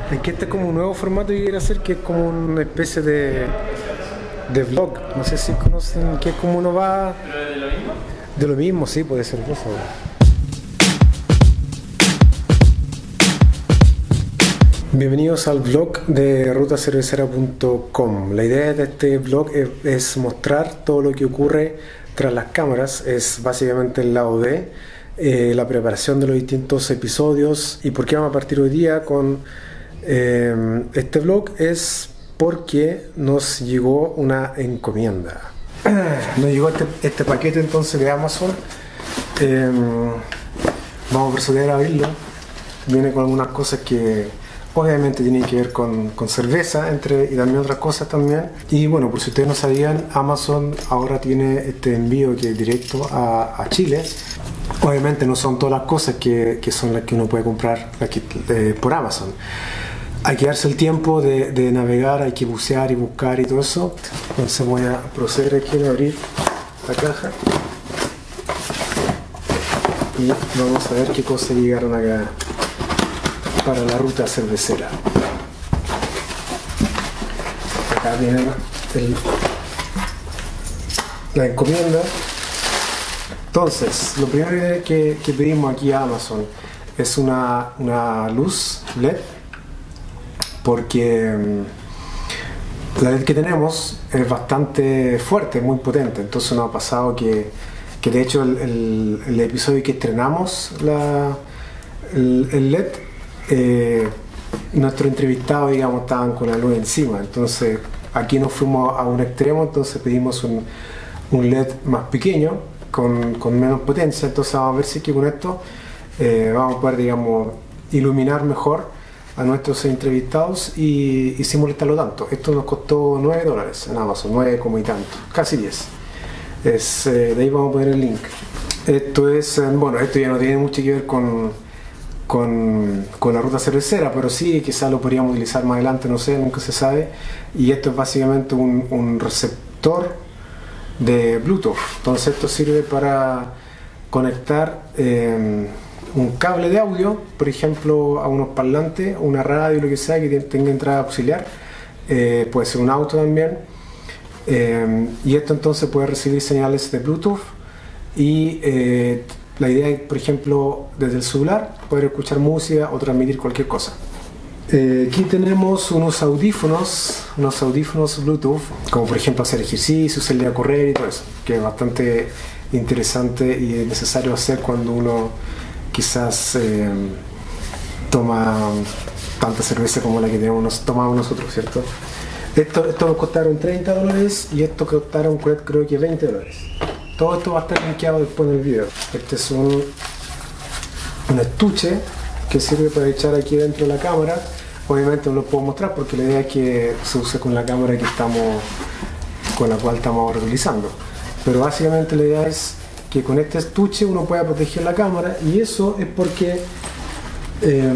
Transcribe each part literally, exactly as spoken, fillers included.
Es que este es como un nuevo formato que quiero hacer, que es como una especie de, de vlog. No sé si conocen, que es como uno va... ¿Pero de lo mismo? De lo mismo, sí, puede ser cosa. Bienvenidos al vlog de ruta cervecera punto com. La idea de este vlog es, es mostrar todo lo que ocurre tras las cámaras. Es básicamente el lado B, eh, la preparación de los distintos episodios. ¿Y por qué vamos a partir hoy día con eh, este vlog? Es porque nos llegó una encomienda. Nos llegó este, este paquete entonces de Amazon. Eh, vamos a proceder a abrirlo. Viene con algunas cosas que obviamente tienen que ver con, con cerveza, entre, y también otras cosas también. Y bueno, por si ustedes no sabían, Amazon ahora tiene este envío que es directo a, a Chile. Obviamente no son todas las cosas que, que son las que uno puede comprar aquí, eh, por Amazon. Hay que darse el tiempo de, de navegar, hay que bucear y buscar y todo eso. Entonces voy a proceder aquí a abrir la caja. Y vamos a ver qué cosas llegaron acá para la ruta cervecera. Acá viene el, la encomienda. Entonces, lo primero que, que pedimos aquí a Amazon es una, una luz L E D, porque la L E D que tenemos es bastante fuerte, muy potente. Entonces nos ha pasado que, que de hecho el, el, el episodio que estrenamos la, el, el L E D, Eh, nuestros entrevistados, digamos, estaban con la luz encima. Entonces aquí nos fuimos a un extremo, entonces pedimos un, un L E D más pequeño con, con menos potencia. Entonces vamos a ver si es que con esto eh, vamos a poder, digamos, iluminar mejor a nuestros entrevistados y, y sin molestarlo tanto. Esto nos costó nueve dólares en Amazon, nueve como y tanto, casi diez. Es, eh, de ahí vamos a poner el link. Esto es, eh, bueno, esto ya no tiene mucho que ver con Con, con la ruta cervecera, pero sí, quizás lo podríamos utilizar más adelante, no sé, nunca se sabe. Y esto es básicamente un, un receptor de Bluetooth. Entonces esto sirve para conectar eh, un cable de audio, por ejemplo, a unos parlantes, una radio, lo que sea, que tenga entrada auxiliar. Eh, puede ser un auto también. Eh, y esto entonces puede recibir señales de Bluetooth y eh, la idea es, por ejemplo, desde el celular poder escuchar música o transmitir cualquier cosa. Eh, aquí tenemos unos audífonos, unos audífonos Bluetooth, como por ejemplo hacer ejercicio, salir a correr y todo eso, que es bastante interesante y necesario hacer cuando uno quizás eh, toma tanta cerveza como la que tenemos, tomamos nosotros, ¿cierto? Esto, esto nos costaron treinta dólares y esto costaron, creo que veinte dólares. Todo esto va a estar linkeado después en el video. Este es un, un estuche que sirve para echar aquí dentro de la cámara. Obviamente no lo puedo mostrar porque la idea es que se use con la cámara que estamos, con la cual estamos ahora utilizando. Pero básicamente la idea es que con este estuche uno pueda proteger la cámara, y eso es porque eh,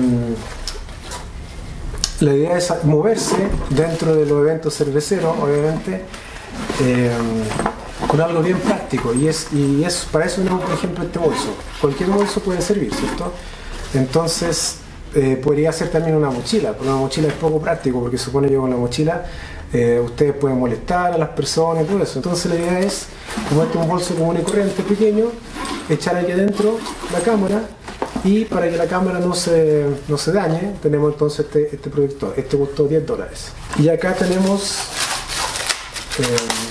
la idea es moverse dentro de los eventos cerveceros, obviamente. Eh, con algo bien práctico, y es, y es para eso tenemos, por ejemplo, este bolso. Cualquier bolso puede servir, ¿cierto? Entonces eh, podría ser también una mochila, pero una mochila es poco práctico porque supone que con la mochila eh, ustedes pueden molestar a las personas y todo eso. Entonces la idea es, como este es un bolso común y corriente pequeño, echar aquí adentro la cámara, y para que la cámara no se, no se dañe tenemos entonces este, este protector. Este costó diez dólares. Y acá tenemos eh,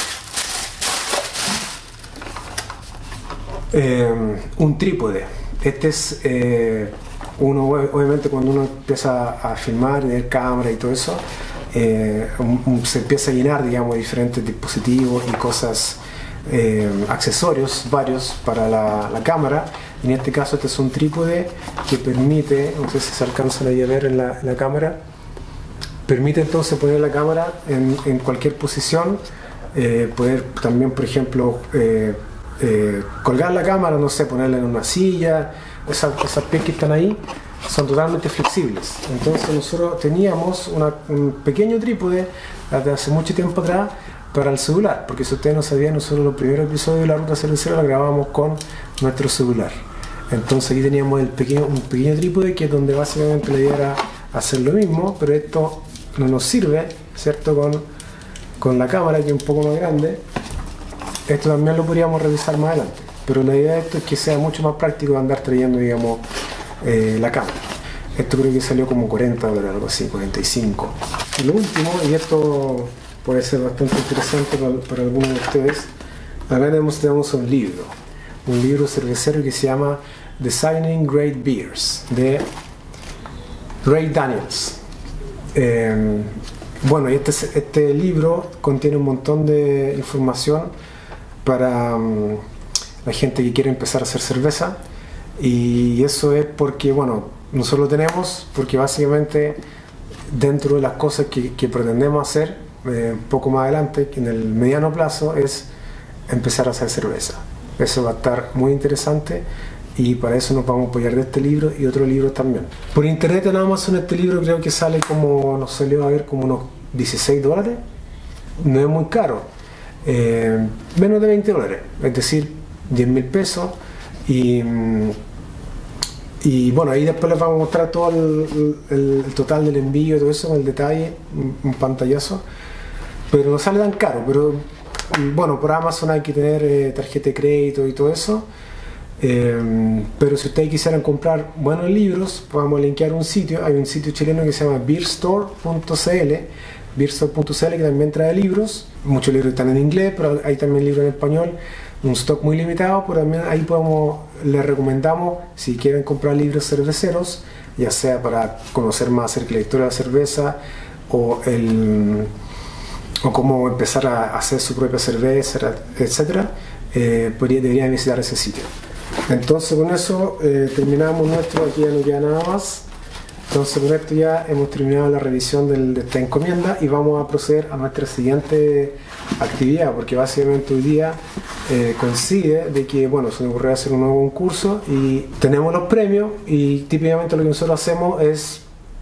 Eh, un trípode. Este es eh, uno, obviamente cuando uno empieza a filmar, tener cámara y todo eso, eh, un, un, se empieza a llenar, digamos, diferentes dispositivos y cosas, eh, accesorios varios para la, la cámara. En este caso este es un trípode que permite, no sé si se alcanza a ver en la, en la cámara, permite entonces poner la cámara en, en cualquier posición, eh, poder también, por ejemplo, eh, Eh, colgar la cámara, no sé, ponerla en una silla. Esas, esas pies que están ahí son totalmente flexibles. Entonces nosotros teníamos una, un pequeño trípode desde hace mucho tiempo atrás para el celular, porque si ustedes no sabían, nosotros los primeros episodios de la ruta cervecera los grabábamos con nuestro celular. Entonces aquí teníamos el pequeño, un pequeño trípode, que es donde básicamente la idea era hacer lo mismo, pero esto no nos sirve, ¿cierto? Con, con la cámara, que es un poco más grande. Esto también lo podríamos revisar más adelante, pero la idea de esto es que sea mucho más práctico andar trayendo, digamos, eh, la cámara. Esto creo que salió como cuarenta dólares, algo así, cuarenta y cinco. Y lo último, y esto puede ser bastante interesante para, para algunos de ustedes, acá tenemos, tenemos un libro, un libro cervecero que se llama Designing Great Beers, de Ray Daniels. Eh, bueno, y este, este libro contiene un montón de información para um, la gente que quiere empezar a hacer cerveza, y eso es porque, bueno, nosotros lo tenemos porque básicamente dentro de las cosas que, que pretendemos hacer eh, un poco más adelante, en el mediano plazo, es empezar a hacer cerveza. Eso va a estar muy interesante y para eso nos vamos a apoyar de este libro y otros libros también. Por internet en Amazon este libro creo que sale como, nos salió a ver como unos dieciséis dólares. No es muy caro, eh, menos de veinte dólares, es decir, diez mil pesos. Y, y bueno, ahí después les vamos a mostrar todo el, el, el total del envío y todo eso con el detalle, un, un pantallazo. Pero no sale tan caro, pero bueno, por Amazon hay que tener eh, tarjeta de crédito y todo eso. Eh, pero si ustedes quisieran comprar buenos libros, podemos linkear un sitio. Hay un sitio chileno que se llama beerstore punto c l, beerstore punto c l, que también trae libros. Muchos libros están en inglés, pero hay también libros en español. Un stock muy limitado, pero también ahí podemos, les recomendamos, si quieren comprar libros cerveceros, ya sea para conocer más acerca de la historia de la cerveza o el o cómo empezar a hacer su propia cerveza, etcétera, eh, deberían visitar ese sitio. Entonces con eso eh, terminamos nuestro, aquí ya no queda nada más. Entonces con esto ya hemos terminado la revisión del, de esta encomienda y vamos a proceder a nuestra siguiente actividad, porque básicamente hoy día eh, coincide de que, bueno, se nos ocurrió hacer un nuevo concurso y tenemos los premios, y típicamente lo que nosotros hacemos es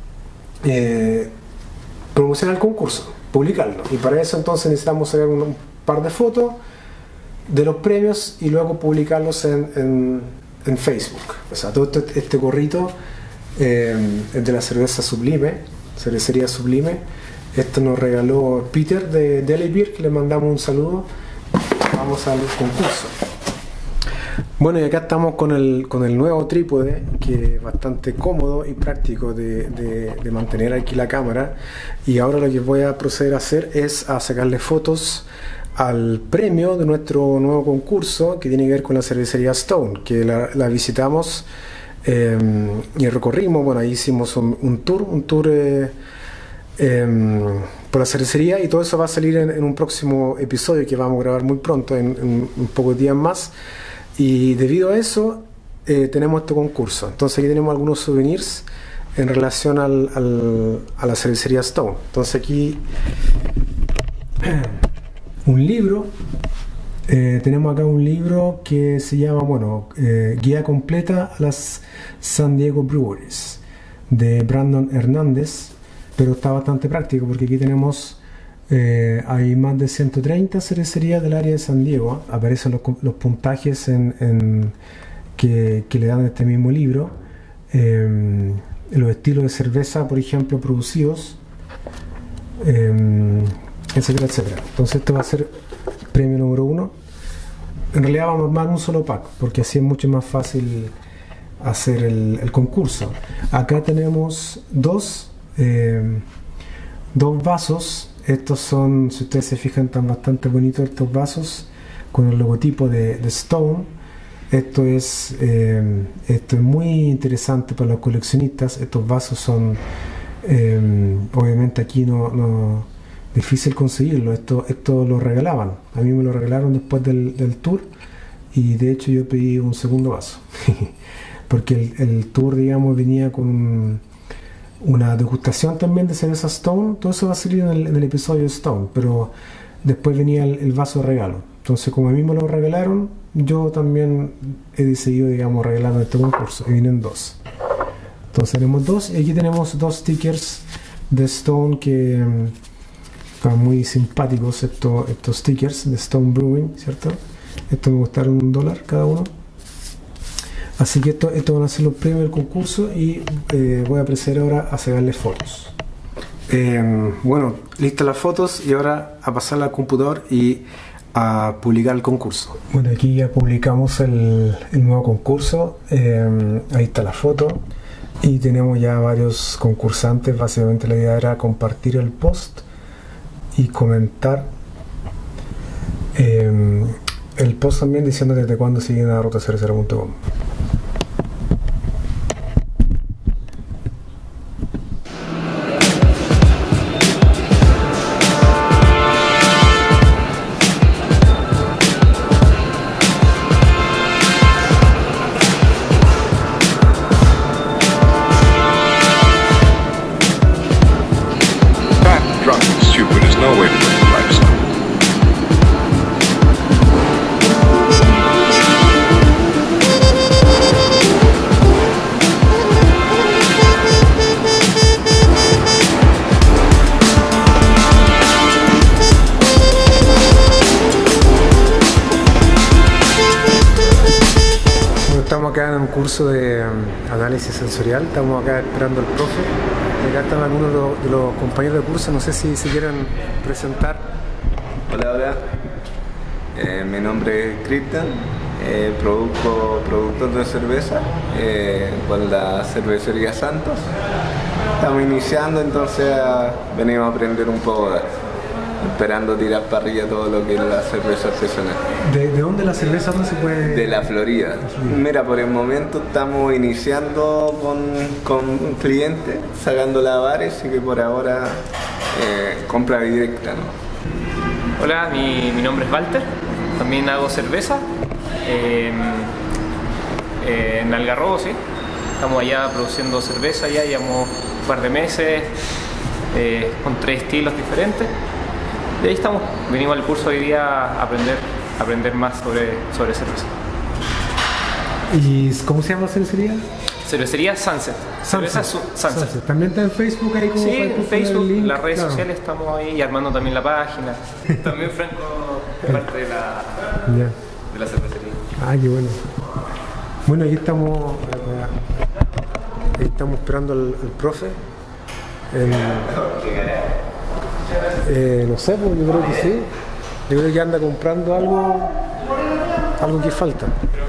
eh, promocionar el concurso, publicarlo, y para eso entonces necesitamos sacar un, un par de fotos de los premios y luego publicarlos en, en, en Facebook. O sea, todo este, este gorrito eh, es de la cerveza Sublime, cervecería Sublime. Esto nos regaló Peter de Deli Beer, que le mandamos un saludo. Vamos al concurso. Bueno, y acá estamos con el, con el nuevo trípode, que es bastante cómodo y práctico de, de, de mantener aquí la cámara. Y ahora lo que voy a proceder a hacer es a sacarle fotos al premio de nuestro nuevo concurso, que tiene que ver con la cervecería Stone, que la, la visitamos eh, y recorrimos. Bueno, ahí hicimos un, un tour, un tour eh, eh, por la cervecería, y todo eso va a salir en, en un próximo episodio que vamos a grabar muy pronto, en, en, en pocos días más. Y debido a eso eh, tenemos este concurso. Entonces aquí tenemos algunos souvenirs en relación al, al, a la cervecería Stone. Entonces aquí un libro, eh, tenemos acá un libro que se llama, bueno, eh, Guía completa a las San Diego Breweries, de Brandon Hernández, pero está bastante práctico porque aquí tenemos eh, hay más de ciento treinta cervecerías del área de San Diego. Aparecen los, los puntajes en, en, que, que le dan a este mismo libro, eh, los estilos de cerveza, por ejemplo, producidos, eh, etcétera, etcétera. Entonces este va a ser premio número uno. En realidad vamos a armar un solo pack, porque así es mucho más fácil hacer el, el concurso. Acá tenemos dos, eh, dos vasos. Estos son, si ustedes se fijan, están bastante bonitos estos vasos, con el logotipo de, de Stone. Esto es, eh, esto es muy interesante para los coleccionistas. Estos vasos son, eh, obviamente aquí no... no difícil conseguirlo. Esto, esto lo regalaban, a mí me lo regalaron después del, del tour, y de hecho yo pedí un segundo vaso porque el, el tour, digamos, venía con un, una degustación también de cerveza Stone. Todo eso va a salir en el, en el episodio de Stone, pero después venía el, el vaso de regalo. Entonces, como a mí me lo regalaron, yo también he decidido, digamos, regalar este concurso, y vienen dos. Entonces tenemos dos, y aquí tenemos dos stickers de Stone que están muy simpáticos, estos, estos stickers de Stone Brewing, ¿cierto? Estos me costaron un dólar cada uno. Así que esto, esto van a ser los premios del concurso y eh, voy a proceder ahora a sacarle fotos. Eh, bueno, listas las fotos y ahora a pasarla al computador y a publicar el concurso. Bueno, aquí ya publicamos el, el nuevo concurso. Eh, ahí está la foto y tenemos ya varios concursantes. Básicamente la idea era compartir el post y comentar eh, el post también diciendo desde cuándo siguen a ruta cero cero punto com. Estamos acá en un curso de um, análisis sensorial, estamos acá esperando al profe. Acá están algunos de los, de los compañeros de curso, no sé si se quieren presentar. Hola, hola. Eh, mi nombre es Cristian, eh, produzco productos de cerveza eh, con la cervecería Santos. Estamos iniciando, entonces uh, venimos a aprender un poco, uh, esperando tirar parrilla todo lo que es la cerveza artesanal. ¿De, de dónde la cerveza no se puede...? De la Florida. Mira, por el momento estamos iniciando con, con un cliente, sacando la bares, así que por ahora eh, compra directa, ¿no? Hola, mi, mi nombre es Walter, también hago cerveza eh, eh, en Algarrobo, sí. Estamos allá produciendo cerveza, ya llevamos un par de meses eh, con tres estilos diferentes. Y ahí estamos, venimos al curso hoy día a aprender, a aprender más sobre, sobre cerveza. ¿Y cómo se llama la cervecería? Cervecería Sunset. Cerveza Sunset. Sunset. También está en Facebook ahí como sí, para en Facebook, link, las redes claro. sociales estamos ahí y armando también la página. También Franco es parte de la, ya. de la cervecería. Ah, qué bueno. Bueno, aquí estamos, ahí estamos esperando al, al profe. El, eh, no sé, pues yo creo que sí. Yo creo que anda comprando algo, algo que falta.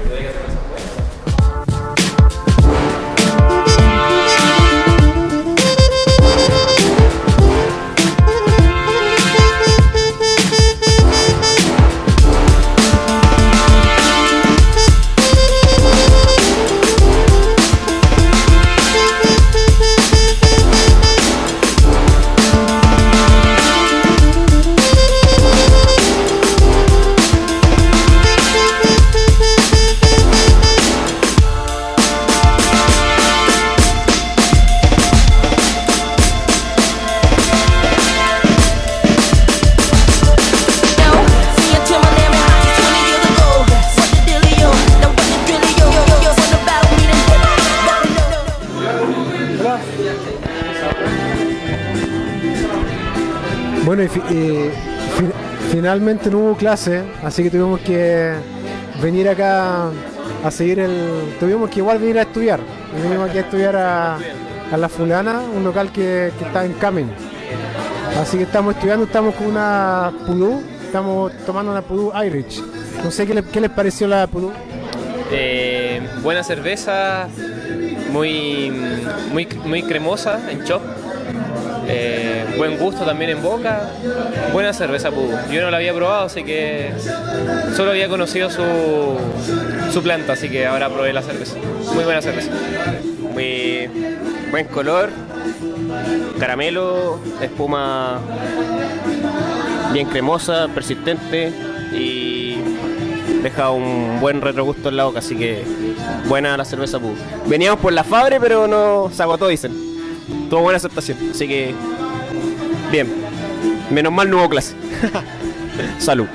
Bueno, y, fi y fi finalmente no hubo clase, así que tuvimos que venir acá a seguir el... Tuvimos que igual venir a estudiar. Venimos aquí a estudiar a, a La Fulana, un local que, que está en Camin. Así que estamos estudiando, estamos con una Pudú, estamos tomando una Pudú Irish. No sé qué, le, qué les pareció la Pudú. Eh, buena cerveza, muy, muy, muy cremosa en chop. Eh, buen gusto también en boca, buena cerveza Pudú. Yo no la había probado, así que solo había conocido su, su planta, así que ahora probé la cerveza. Muy buena cerveza. Muy buen color, caramelo, espuma bien cremosa, persistente y deja un buen retrogusto en la boca, así que buena la cerveza Pudú. Veníamos por la Fabre, pero no se agotó, dicen. Tuvo buena aceptación, así que bien. Menos mal no hubo clase. Salud.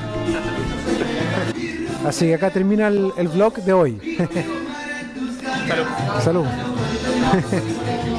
Así que acá termina el, el vlog de hoy. Salud. Salud.